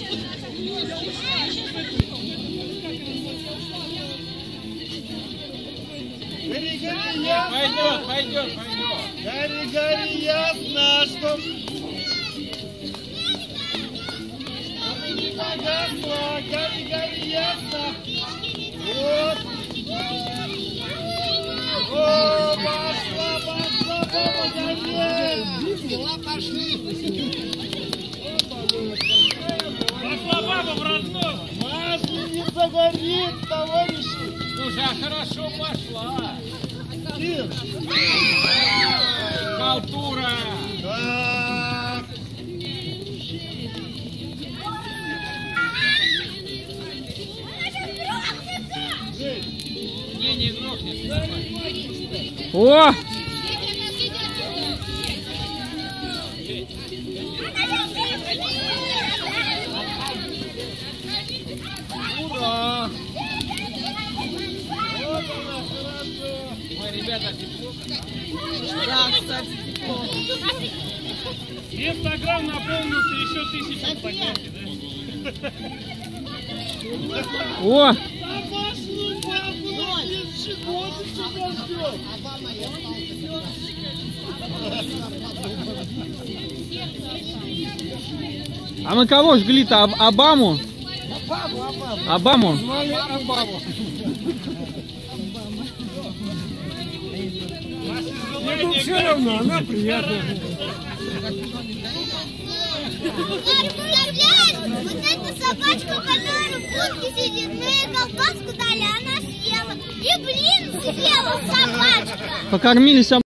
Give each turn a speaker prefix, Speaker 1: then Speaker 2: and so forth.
Speaker 1: Пойдет, пойдет, пойдет.
Speaker 2: Гори, гори, ясно, что... Не погасла, гори, гори, ясно. Вот. О, пошла, пошла, помогай. Дела пошли.
Speaker 1: Пошла баба в разлом.
Speaker 2: Масленица горит, товарищи.
Speaker 1: Слушай, а хорошо пошла.
Speaker 2: Кир.
Speaker 1: Халтура.
Speaker 2: Так.
Speaker 1: Не грохнется.
Speaker 3: О!
Speaker 1: Ура! Вот она, хорошо. Ой, ребята, тепло.
Speaker 4: Да, кстати, тепло.
Speaker 1: Инстаграм наполнился еще 1000 фотографий, да?
Speaker 3: О! А мы кого жгли-то? Обаму? Обаму?
Speaker 2: Ну все равно, она приятная.
Speaker 5: Представляешь, вот эта собачка, которая в будке сидит, мы ей колбаску дали, она съела. И блин съела собачка.
Speaker 3: Покормились